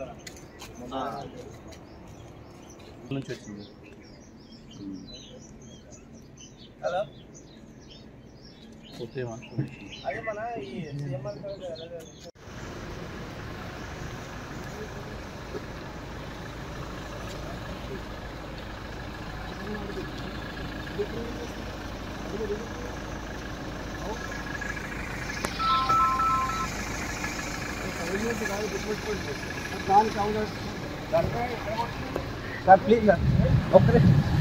నుంచి వచ్చింది. Hello okay అదే మన ఈ సీఎంఆర్ సార్ ప్లీజ్ సార్ ఒక్కరే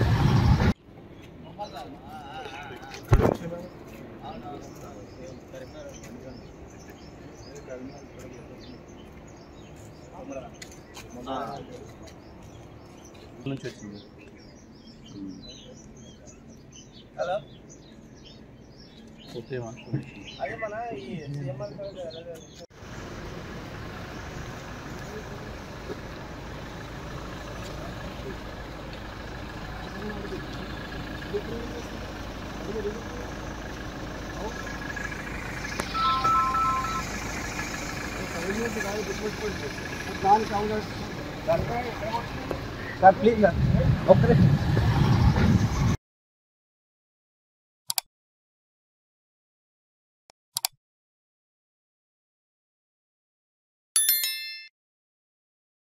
నుంచి వచ్చింది. హలో ఓకే అదే మన ఈ సీఎంఆర్ సార్ ప్లీజ్ సార్ ఒక్కరే